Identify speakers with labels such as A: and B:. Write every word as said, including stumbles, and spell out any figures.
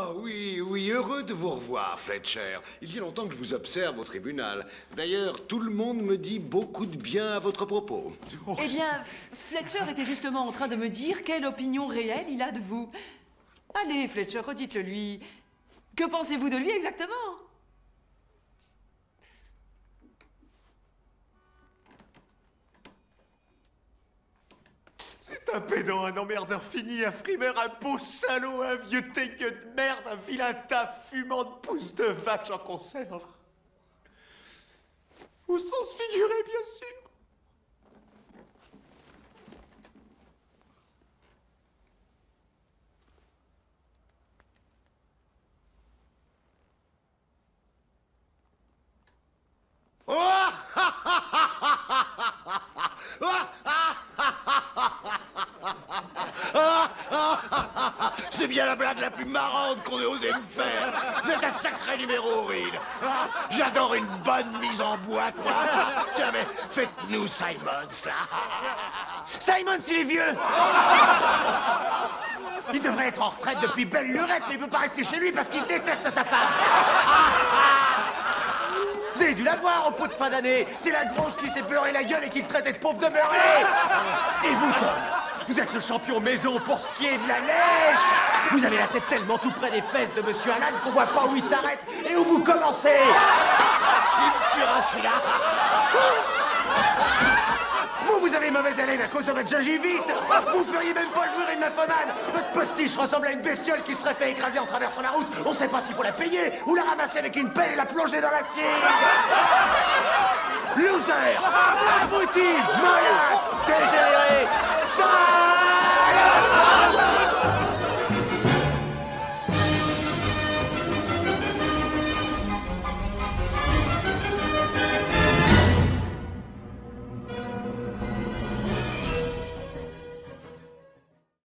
A: Ah oui, oui, heureux de vous revoir, Fletcher. Il y a longtemps que je vous observe au tribunal. D'ailleurs, tout le monde me dit beaucoup de bien à votre propos.
B: Oh. Eh bien, Fletcher était justement en train de me dire quelle opinion réelle il a de vous. Allez, Fletcher, redites-le lui. Que pensez-vous de lui exactement?
C: C'est un pédant, un emmerdeur fini, un frimeur, un beau salaud, un vieux teigneux de merde, un vilain tas fumant de pouces de vache en conserve. Au sens figuré, bien sûr.
A: C'est bien la blague la plus marrante qu'on ait osé me faire. Vous êtes un sacré numéro, Reed. Ah, j'adore une bonne mise en boîte, moi. Tiens, mais faites-nous Simons, là.
C: Simons, il est vieux. Il devrait être en retraite depuis belle lurette, mais il peut pas rester chez lui parce qu'il déteste sa femme. Vous avez dû la voir au pot de fin d'année. C'est la grosse qui s'est beurré la gueule et qui le traitait de pauvre demeuré. Et vous, Tom, vous êtes le champion maison pour ce qui est de la neige. Vous avez la tête tellement tout près des fesses de Monsieur Allan qu'on voit pas où il s'arrête et où vous commencez. Il me tuera, celui-là. Vous, vous avez mauvaise haleine à cause de votre gingivite. Vous feriez même pas jouer une nymphomane. Votre postiche ressemble à une bestiole qui se serait fait écraser en traversant la route. On sait pas s'il faut la payer ou la ramasser avec une pelle et la plonger dans l'acier. Loser, abruti, malade, dégénéré, sale.